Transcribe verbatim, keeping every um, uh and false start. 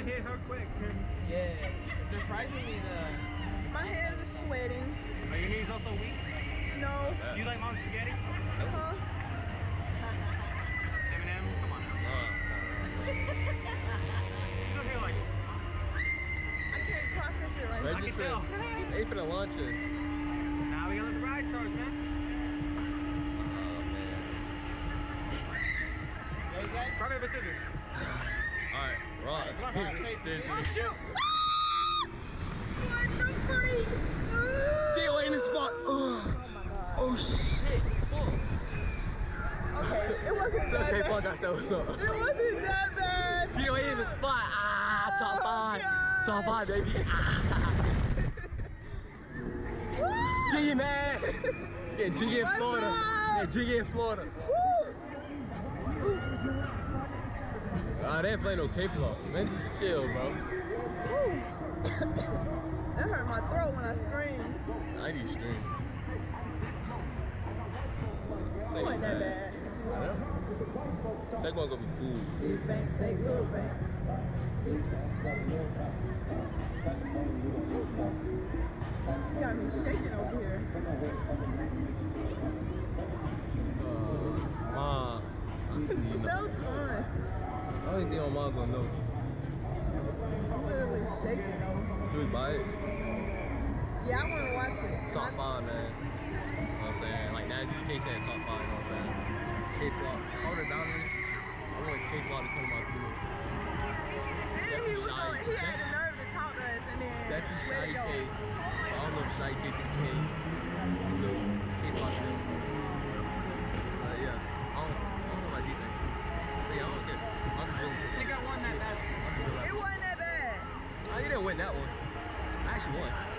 That hit her quick. Yeah. Surprisingly, the... My hands are sweating. Are your knees also weak? No. Do you like mom's spaghetti? Huh? Eminem, come on now. Still here like... I can't process it right now. I can tell. They finna launch us. Now we gotta let the ride charge, man. Hey guys. Grab paper scissors. Alright, rock, paper, scissors. Shoot! What the freak? Get away in the spot. Oh, oh shit. Okay, it wasn't It's that okay, bad. fuck that stuff. What's up? It wasn't that bad. Get away in the spot. Ah, top Oh, five. God. Top five, baby. Ah. G, man. Yeah, G in What's Florida. up? Yeah, G in Florida. Ah, they ain't playing no K-Flop. Man, just chill, bro. That hurt my throat when I screamed. I need stream. It wasn't that bad. I know. Second one gonna be cool. Big bang, take good bang. You got me shaking over here. Uh, Ma, you know. That was fun. I don't think my mom gonna know. I'm literally shaking over. Should we buy it? Yeah, I want to watch it. Top five, man. You know what I'm saying? Like, now you can't say top five, you know what I'm saying? K-Flop. Hold it down there. I want K-Flop to come to my crew. And he was on, he had the nerve to talk to us and then Definitely let it Shotty go. K. I don't know if Shotty K can K. So, K-Flop still. Uh, yeah. I don't, I don't know my defense. But yeah, I don't care. I'm just really I think I won that battle. It wasn't that bad. I didn't win that one. I actually won.